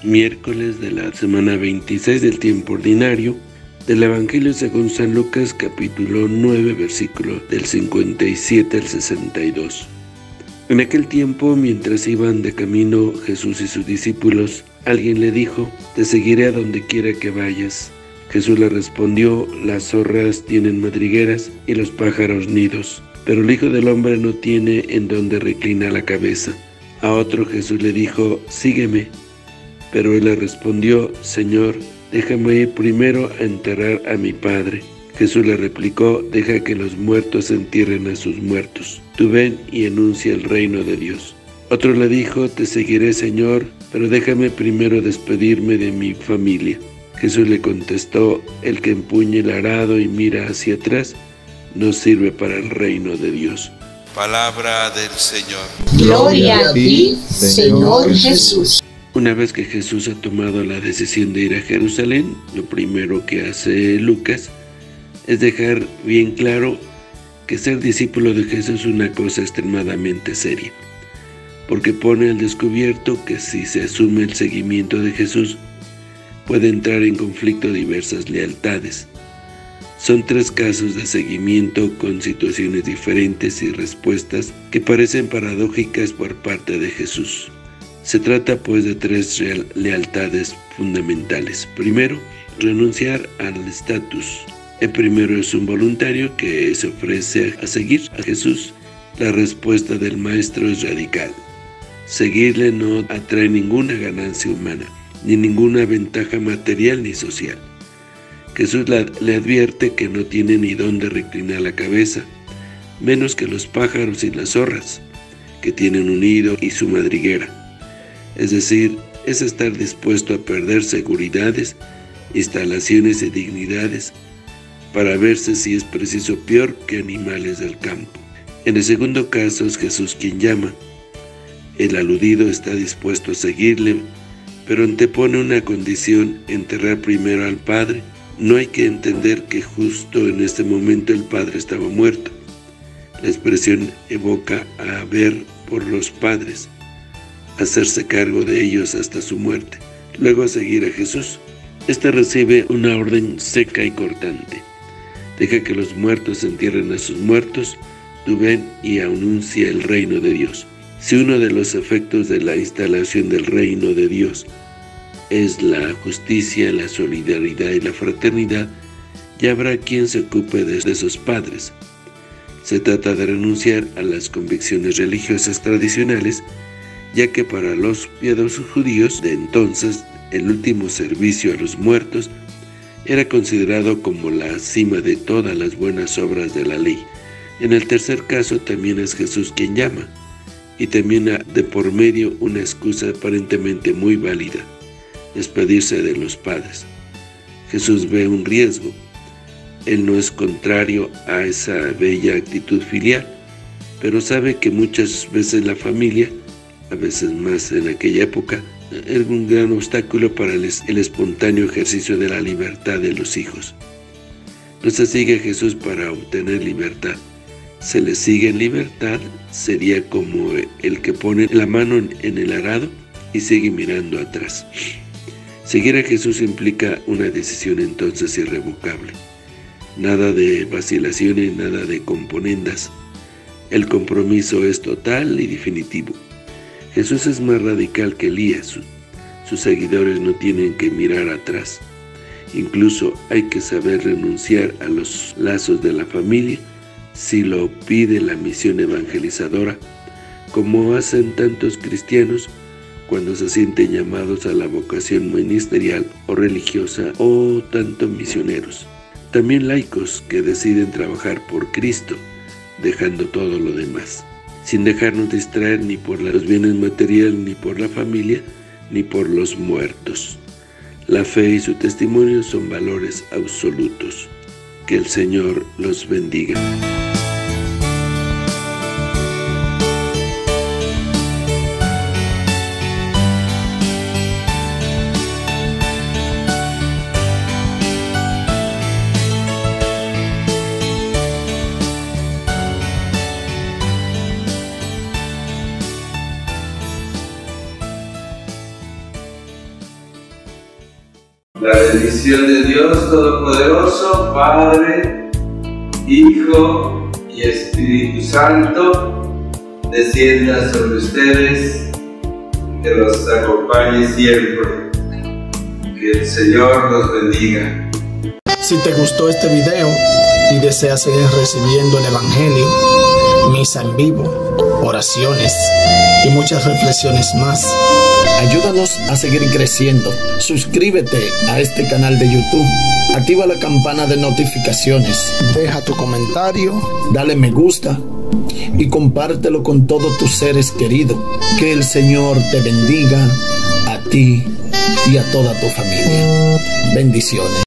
Miércoles de la semana 26 del tiempo ordinario del Evangelio según San Lucas, capítulo 9, versículo del 57 al 62. En aquel tiempo, mientras iban de camino Jesús y sus discípulos, alguien le dijo: «Te seguiré a donde quiera que vayas». Jesús le respondió: «Las zorras tienen madrigueras y los pájaros nidos, pero el Hijo del Hombre no tiene en donde reclinar la cabeza». A otro Jesús le dijo: «Sígueme». Pero él le respondió: «Señor, déjame ir primero a enterrar a mi padre». Jesús le replicó: «Deja que los muertos entierren a sus muertos. Tú ven y anuncia el reino de Dios». Otro le dijo: «Te seguiré, Señor, pero déjame primero despedirme de mi familia». Jesús le contestó: «El que empuña el arado y mira hacia atrás, no sirve para el reino de Dios». Palabra del Señor. Gloria a ti, Señor Jesús. Una vez que Jesús ha tomado la decisión de ir a Jerusalén, lo primero que hace Lucas es dejar bien claro que ser discípulo de Jesús es una cosa extremadamente seria, porque pone al descubierto que si se asume el seguimiento de Jesús, puede entrar en conflicto diversas lealtades. Son 3 casos de seguimiento con situaciones diferentes y respuestas que parecen paradójicas por parte de Jesús. Se trata pues de 3 lealtades fundamentales. Primero, renunciar al estatus. El primero es un voluntario que se ofrece a seguir a Jesús. La respuesta del Maestro es radical. Seguirle no atrae ninguna ganancia humana, ni ninguna ventaja material ni social. Jesús le advierte que no tiene ni dónde reclinar la cabeza, menos que los pájaros y las zorras, que tienen un nido y su madriguera. Es decir, es estar dispuesto a perder seguridades, instalaciones y dignidades para verse, si es preciso, peor que animales del campo. En el segundo caso es Jesús quien llama. El aludido está dispuesto a seguirle, pero antepone una condición: enterrar primero al Padre. No hay que entender que justo en este momento el Padre estaba muerto. La expresión evoca a ver por los padres, hacerse cargo de ellos hasta su muerte, luego seguir a Jesús. Este recibe una orden seca y cortante: deja que los muertos entierren a sus muertos, tú ven y anuncia el reino de Dios. Si uno de los efectos de la instalación del reino de Dios es la justicia, la solidaridad y la fraternidad, ya habrá quien se ocupe de esos padres. Se trata de renunciar a las convicciones religiosas tradicionales, ya que para los piadosos judíos de entonces, el último servicio a los muertos era considerado como la cima de todas las buenas obras de la ley. En el tercer caso también es Jesús quien llama, y también de por medio una excusa aparentemente muy válida: despedirse de los padres. Jesús ve un riesgo. Él no es contrario a esa bella actitud filial, pero sabe que muchas veces la familia, a veces más en aquella época, era un gran obstáculo para el espontáneo ejercicio de la libertad de los hijos. No se sigue a Jesús para obtener libertad. Se le sigue en libertad sería como el que pone la mano en el arado y sigue mirando atrás. Seguir a Jesús implica una decisión entonces irrevocable. Nada de vacilaciones, nada de componendas. El compromiso es total y definitivo. Jesús es más radical que Elías. Sus seguidores no tienen que mirar atrás. Incluso hay que saber renunciar a los lazos de la familia si lo pide la misión evangelizadora, como hacen tantos cristianos cuando se sienten llamados a la vocación ministerial o religiosa, o tanto misioneros. También laicos que deciden trabajar por Cristo, dejando todo lo demás, sin dejarnos distraer ni por los bienes materiales, ni por la familia, ni por los muertos. La fe y su testimonio son valores absolutos. Que el Señor los bendiga. La bendición de Dios Todopoderoso, Padre, Hijo y Espíritu Santo, descienda sobre ustedes, que los acompañe siempre. Que el Señor los bendiga. Si te gustó este video y deseas seguir recibiendo el Evangelio, misa en vivo, oraciones y muchas reflexiones más, ayúdanos a seguir creciendo. Suscríbete a este canal de YouTube, activa la campana de notificaciones, deja tu comentario, dale me gusta y compártelo con todos tus seres queridos. Que el Señor te bendiga a ti y a toda tu familia. Bendiciones.